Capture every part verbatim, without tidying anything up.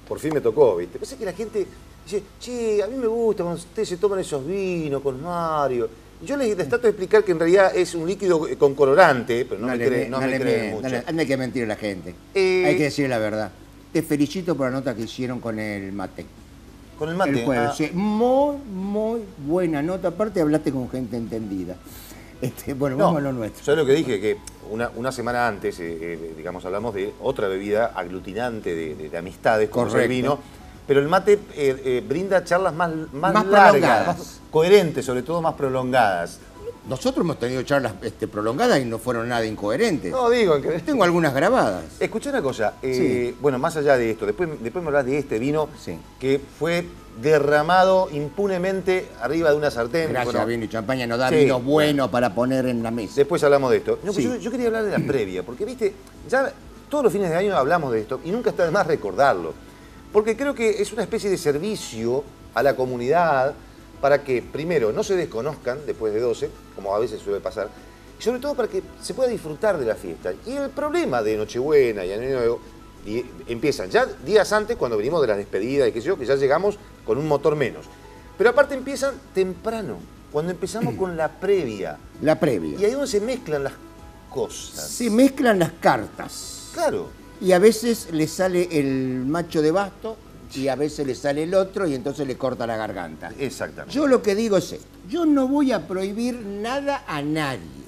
por fin me tocó, ¿viste? Pasa que la gente dice, che, a mí me gusta cuando ustedes se toman esos vinos con Mario. Yo les, les trato de explicar que en realidad es un líquido con colorante, pero no, no me, le, creen, no no me le, creen mucho. No, le, no hay que mentir a la gente. Eh, hay que decir la verdad. Te felicito por la nota que hicieron con el mate. Con el mate. El jueves, ah. sí. Muy, muy buena nota. Aparte hablaste con gente entendida. Este, bueno, No, vamos a lo nuestro. ¿Sabes lo que dije? Que una, una semana antes, eh, eh, digamos, hablamos de otra bebida aglutinante de, de, de amistades, como es el vino. Pero el mate eh, eh, brinda charlas más, más, más largas, prolongadas. más coherentes, sobre todo más prolongadas. Nosotros hemos tenido charlas este, prolongadas y no fueron nada incoherentes. No, digo... Que... Tengo algunas grabadas. Escuché una cosa. Eh, sí. Bueno, más allá de esto, después, después me hablas de este vino sí. que fue derramado impunemente arriba de una sartén. Gracias, bueno, vino y champaña nos da sí, vino bueno, bueno para poner en la mesa. Después hablamos de esto. No, sí. yo, yo quería hablar de la previa, porque, viste, ya todos los fines de año hablamos de esto y nunca está de más recordarlo. Porque creo que es una especie de servicio a la comunidad para que, primero, no se desconozcan después de doce, como a veces suele pasar, y sobre todo para que se pueda disfrutar de la fiesta. Y el problema de Nochebuena y Año Nuevo y empiezan ya días antes, cuando venimos de las despedidas y qué sé yo, que ya llegamos con un motor menos. Pero aparte empiezan temprano, cuando empezamos con la previa. La previa. Y ahí es donde se mezclan las cosas. Se mezclan las cartas. Claro. Y a veces le sale el macho de basto y a veces le sale el otro y entonces le corta la garganta. Exactamente. Yo lo que digo es esto. Yo no voy a prohibir nada a nadie.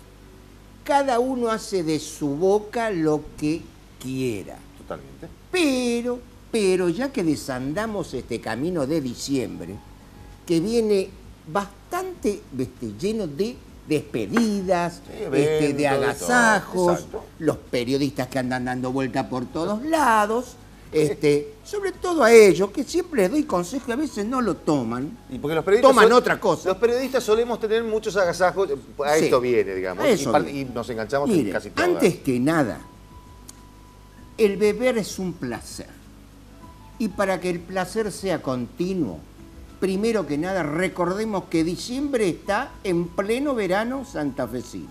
Cada uno hace de su boca lo que quiera. Totalmente. Pero, pero ya que desandamos este camino de diciembre, que viene bastante este, lleno de despedidas, sí, este, de de agasajos, los periodistas que andan dando vuelta por todos lados, este, sobre todo a ellos, que siempre les doy consejo y a veces no lo toman, y porque los periodistas toman son, otra cosa. Los periodistas solemos tener muchos agasajos, a Sí, esto viene, digamos, a eso y, viene. y nos enganchamos Mire, en casi todo. antes que nada, el beber es un placer. Y para que el placer sea continuo, primero que nada, recordemos que diciembre está en pleno verano santafesino.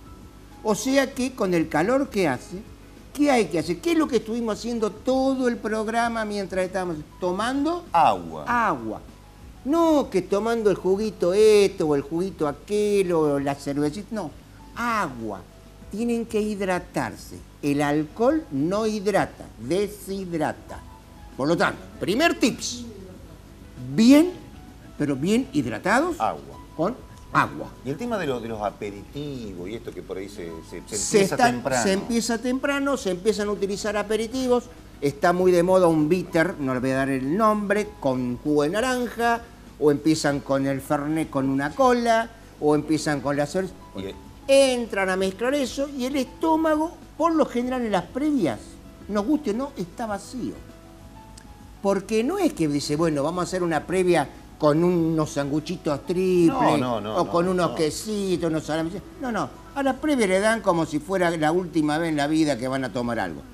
O sea que con el calor que hace, ¿qué hay que hacer? ¿Qué es lo que estuvimos haciendo todo el programa mientras estábamos tomando? Agua. Agua. No que tomando el juguito esto o el juguito aquel o la cervecita. No, agua. Tienen que hidratarse. El alcohol no hidrata, deshidrata. Por lo tanto, primer tips. Bien, pero bien hidratados. Agua. Con agua. Y el tema de, lo, de los aperitivos y esto que por ahí se, se, se Se, empieza está- temprano. se empieza temprano, se empiezan a utilizar aperitivos. Está muy de moda un bitter, no le voy a dar el nombre, con jugo de naranja. O empiezan con el fernet con una cola. O empiezan con la cerveza. Y- Entran a mezclar eso y el estómago, por lo general en las previas, nos guste o no, está vacío. Porque no es que dice, bueno, vamos a hacer una previa con unos sanguchitos triples, No, no, no, o con no, unos no. quesitos, unos salamis. No, no, a la previa le dan como si fuera la última vez en la vida que van a tomar algo.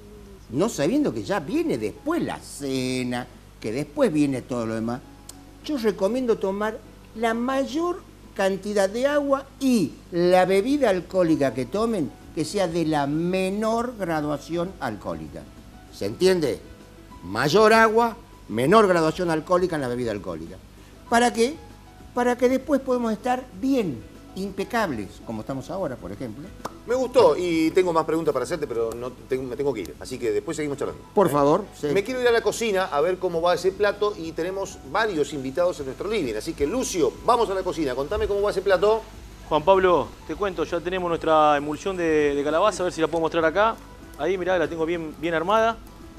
No sabiendo que ya viene después la cena, que después viene todo lo demás. Yo recomiendo tomar la mayor cantidad de agua y la bebida alcohólica que tomen que sea de la menor graduación alcohólica. ¿Se entiende? Mayor agua, menor graduación alcohólica en la bebida alcohólica. ¿Para qué? Para que después podamos estar bien, impecables, como estamos ahora, por ejemplo. Me gustó y tengo más preguntas para hacerte, pero no tengo, me tengo que ir. Así que después seguimos charlando. Por ¿Eh? favor. Sí. Me quiero ir a la cocina a ver cómo va ese plato y tenemos varios invitados en nuestro living. Así que, Lucio, vamos a la cocina. Contame cómo va ese plato. Juan Pablo, te cuento, ya tenemos nuestra emulsión de, de calabaza, a ver si la puedo mostrar acá. Ahí, mirá, la tengo bien, bien armada.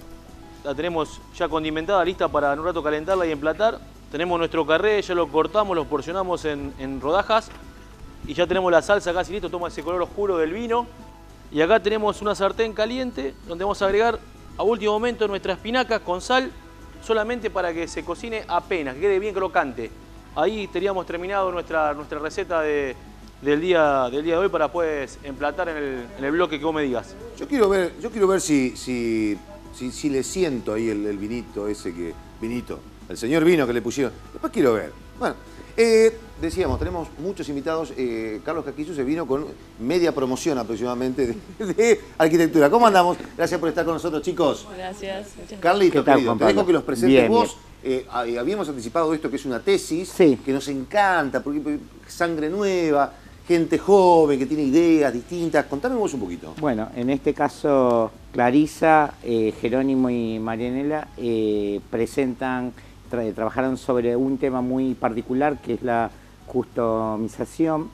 La tenemos ya condimentada, lista para en un rato calentarla y emplatar. Tenemos nuestro carré, ya lo cortamos, lo porcionamos en, en rodajas. Y ya tenemos la salsa casi listo, toma ese color oscuro del vino. Y acá tenemos una sartén caliente donde vamos a agregar a último momento nuestra espinaca con sal, solamente para que se cocine apenas, que quede bien crocante. Ahí teníamos terminado nuestra, nuestra receta de, del, día, del día de hoy para pues emplatar en el, en el bloque que vos me digas. Yo quiero ver, yo quiero ver si, si, si, si le siento ahí el, el vinito ese que... Vinito, el señor vino que le pusieron. Después quiero ver. Bueno, eh, decíamos, tenemos muchos invitados. Eh, Carlos Casquillo se vino con media promoción aproximadamente de, de arquitectura. ¿Cómo andamos? Gracias por estar con nosotros, chicos. Gracias. Carlito, tal, querido, Juan te dejo Pablo? que los presentes Bien, vos. Eh, habíamos anticipado esto que es una tesis, Sí. que nos encanta, porque sangre nueva, gente joven que tiene ideas distintas. Contame vos un poquito. Bueno, en este caso Clarisa, eh, Jerónimo y Marianela eh, presentan, tra trabajaron sobre un tema muy particular que es la customización.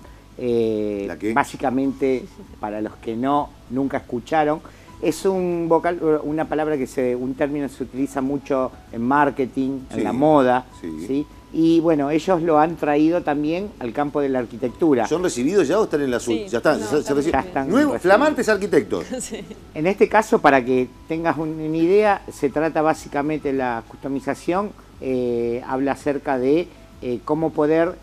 Eh, ¿La qué? Básicamente, para los que no, nunca escucharon, es un vocal, una palabra que se, un término que se utiliza mucho en marketing, Sí, en la moda, sí. ¿sí? Y bueno, ellos lo han traído también al campo de la arquitectura. ¿Son recibidos ya o están en la Sí, ya están, no, se- se están reciben. Ya están Nuevos, recibidos. flamantes arquitectos. Sí. En este caso, para que tengas un- una idea, se trata básicamente la customización, eh, habla acerca de eh, cómo poder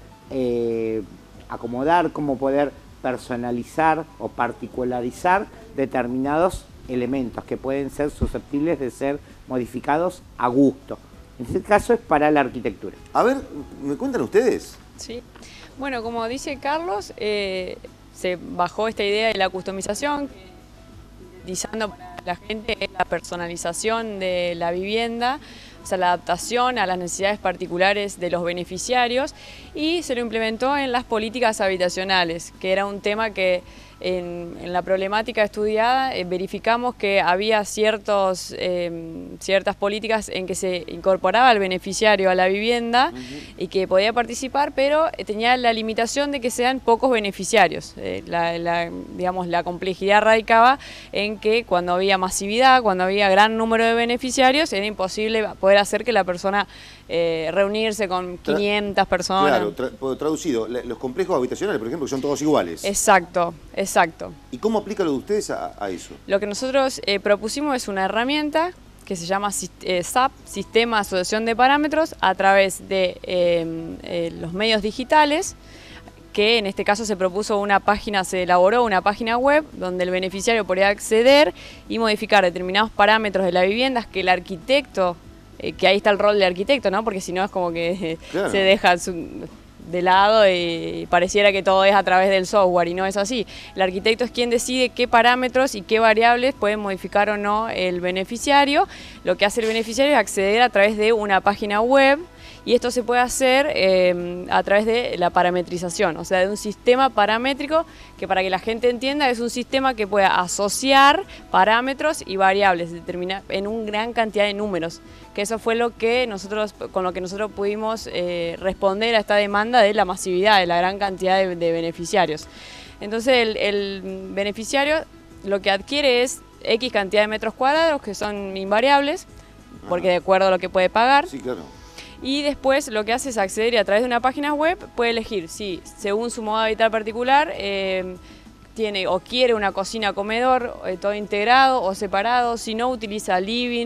eh, acomodar, cómo poder personalizar o particularizar determinados elementos que pueden ser susceptibles de ser modificados a gusto. En este caso es para la arquitectura. A ver, ¿me cuentan ustedes? Sí. Bueno, como dice Carlos, eh, se bajó esta idea de la customización, utilizando para la gente la personalización de la vivienda, o sea, la adaptación a las necesidades particulares de los beneficiarios, y se lo implementó en las políticas habitacionales, que era un tema que en, en la problemática estudiada eh, verificamos que había ciertos, eh, ciertas políticas en que se incorporaba el beneficiario a la vivienda y que podía participar, pero eh, tenía la limitación de que sean pocos beneficiarios. Eh, la, la, digamos, la complejidad radicaba en que cuando había masividad, cuando había gran número de beneficiarios, era imposible poder hacer que la persona eh, reunirse con Tra- quinientas personas. Claro, tra- puedo- traducido, la- los complejos habitacionales, por ejemplo, que son todos iguales. Exacto, exacto. ¿Y cómo aplica lo de ustedes a, a eso? Lo que nosotros eh, propusimos es una herramienta que se llama sis- eh, S A P, Sistema de Asociación de Parámetros, a través de eh, eh, los medios digitales, que en este caso se propuso una página, se elaboró una página web donde el beneficiario podría acceder y modificar determinados parámetros de la vivienda que el arquitecto, eh, que ahí está el rol del arquitecto, ¿no? Porque si no es como que eh, Claro. se deja su- de lado y pareciera que todo es a través del software, y no es así. El arquitecto es quien decide qué parámetros y qué variables pueden modificar o no el beneficiario. Lo que hace el beneficiario es acceder a través de una página web, y esto se puede hacer eh, a través de la parametrización, o sea, de un sistema paramétrico que, para que la gente entienda, es un sistema que pueda asociar parámetros y variables determina- en una gran cantidad de números, que eso fue lo que nosotros, con lo que nosotros pudimos eh, responder a esta demanda de la masividad, de la gran cantidad de, de beneficiarios. Entonces el, el beneficiario lo que adquiere es X cantidad de metros cuadrados, que son invariables, porque de acuerdo a lo que puede pagar. Sí, claro. Y después lo que hace es acceder, y a través de una página web puede elegir si, según su modo de habitar particular, eh, tiene o quiere una cocina-comedor, eh, todo integrado o separado, si no utiliza living,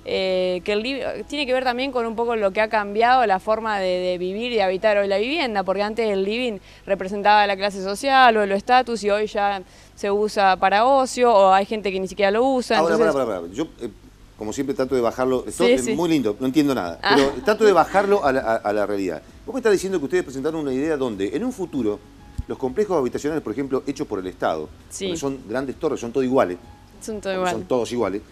eh, que el living tiene que ver también con un poco lo que ha cambiado la forma de, de vivir y de habitar hoy la vivienda, porque antes el living representaba la clase social o el estatus, y hoy ya se usa para ocio, o hay gente que ni siquiera lo usa. Ahora, entonces... para, para, para. Yo, eh, como siempre, trato de bajarlo. Esto Sí, es sí. muy lindo, no entiendo nada. Ah. Pero trato de bajarlo a la, a- a la realidad. Vos me estás diciendo que ustedes presentaron una idea donde, en un futuro, los complejos habitacionales, por ejemplo, hechos por el Estado, Sí. donde son grandes torres, son todos iguales, Son todo porque igual. son todos iguales,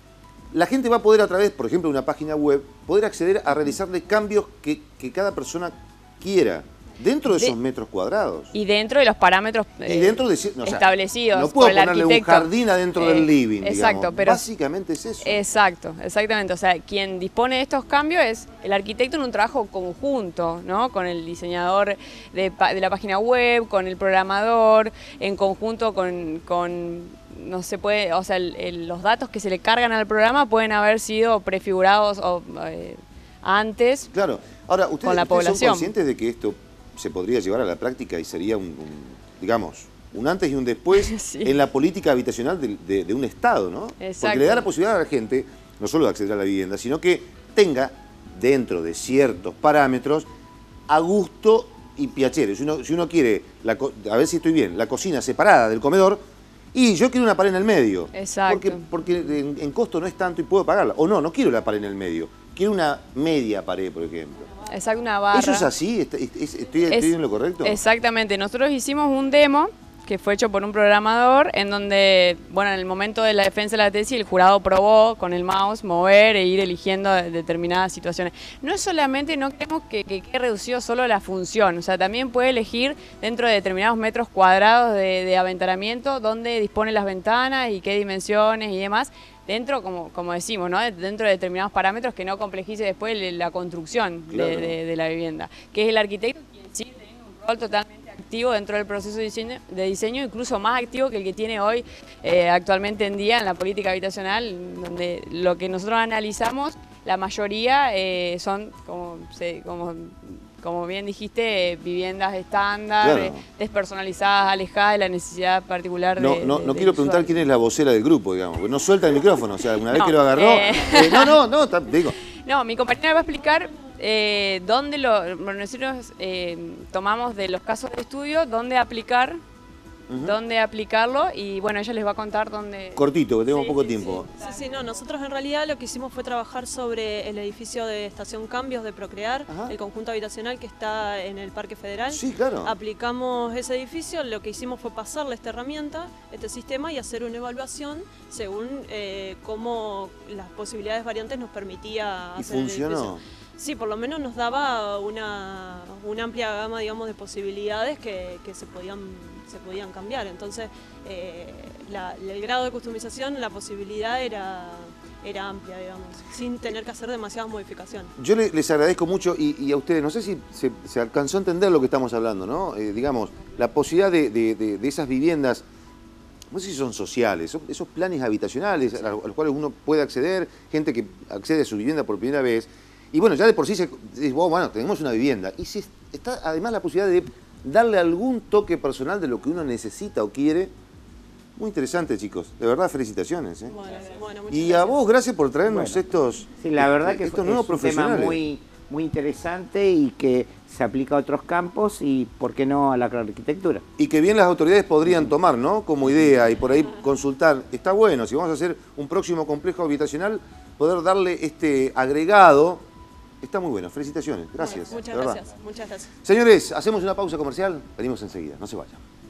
la gente va a poder, a través, por ejemplo, de una página web, poder acceder a realizarle cambios que, que cada persona quiera, dentro de De- esos metros cuadrados. Y dentro de los parámetros Y eh, dentro de ci- o sea, establecidos no puedo por el ponerle un arquitecto. jardín adentro Eh, del living, Exacto, digamos. pero Básicamente es eso. exacto, exactamente. O sea, quien dispone de estos cambios es el arquitecto en un trabajo conjunto, ¿no? Con el diseñador de, pa- de la página web, con el programador, en conjunto con, con no se puede, o sea, el- el- los datos que se le cargan al programa pueden haber sido prefigurados o, eh, antes. Claro. Ahora, ¿ustedes, Con la ustedes son población. conscientes de que esto se podría llevar a la práctica y sería un, un, digamos, un antes y un después Sí. en la política habitacional de, de- de un Estado, ¿no? Porque Exacto. le da la posibilidad a la gente no solo de acceder a la vivienda, sino que tenga, dentro de ciertos parámetros, a gusto y piacere. Si uno, si uno quiere, la co- a ver si estoy bien, la cocina separada del comedor, y yo quiero una pared en el medio. Exacto. Porque, porque en, en costo no es tanto y puedo pagarla. O no, no quiero la pared en el medio. quiero una media pared, por ejemplo. Exacto, una barra. ¿Eso es así? ¿Estoy, estoy Es- en lo correcto? Exactamente. Nosotros hicimos un demo que fue hecho por un programador en donde, bueno, en el momento de la defensa de la tesis el jurado probó con el mouse mover e ir eligiendo de- determinadas situaciones. No es solamente, no queremos que, que quede reducido solo a la función, o sea, también puede elegir dentro de determinados metros cuadrados de, de aventanamiento dónde dispone las ventanas y qué dimensiones y demás, dentro, como, como decimos, ¿no? Dentro de determinados parámetros que no complejice después la construcción de- Claro. de, de la vivienda, que es el arquitecto quien sí tiene un rol totalmente activo dentro del proceso de diseño, de diseño, incluso más activo que el que tiene hoy eh, actualmente en día en la política habitacional, donde lo que nosotros analizamos, la mayoría eh, son, como, se- como, como bien dijiste, eh, viviendas estándar, Claro. eh, despersonalizadas, alejadas de la necesidad particular de No, no, de- no del quiero preguntar usuario. quién es la vocera del grupo, digamos, porque no suelta el micrófono, o sea, una vez No, que lo agarró... eh. eh, no, no, no, ta- digo, No, mi compañera va a explicar eh, dónde lo, bueno, nosotros eh, tomamos de los casos de estudio dónde aplicar, Ujú. dónde aplicarlo y bueno, ella les va a contar dónde. cortito, que tenemos Sí, poco sí, tiempo. Sí, sí, no, nosotros en realidad lo que hicimos fue trabajar sobre el edificio de Estación Cambios de Procrear, Ajá. el conjunto habitacional que está en el Parque Federal. Sí, claro. Aplicamos ese edificio, lo que hicimos fue pasarle esta herramienta, este sistema y hacer una evaluación según eh, cómo las posibilidades variantes nos permitía ¿Y hacer el funcionó? edificio. Sí, por lo menos nos daba una, una amplia gama, digamos, de posibilidades que, que se podían se podían cambiar. Entonces, eh, la- el grado de customización, la posibilidad era, era amplia, digamos, sin tener que hacer demasiadas modificaciones. Yo le- les agradezco mucho y, y a ustedes, no sé si se, se alcanzó a entender lo que estamos hablando, ¿no? Eh, digamos, la posibilidad de, de- de- de esas viviendas, no sé si son sociales, son esos planes habitacionales a los, a los cuales uno puede acceder, gente que accede a su vivienda por primera vez. Y bueno, ya de por sí se dice, "Oh, bueno, tenemos una vivienda". Y si está además la posibilidad de darle algún toque personal de lo que uno necesita o quiere. Muy interesante, chicos. De verdad, felicitaciones. ¿eh? Bueno, bueno, muchas Y a gracias. vos, gracias por traernos Bueno. estos, Sí, la verdad este, que estos es nuevos un tema profesionales. muy, muy interesante y que se aplica a otros campos y, ¿por qué no, a la arquitectura? Y que bien las autoridades podrían tomar, ¿no? Como idea y por ahí consultar. Está bueno, si vamos a hacer un próximo complejo habitacional, poder darle este agregado. Está muy bueno. Felicitaciones. Gracias. Bueno, muchas de verdad. gracias, muchas gracias. Señores, hacemos una pausa comercial. Venimos enseguida. No se vayan.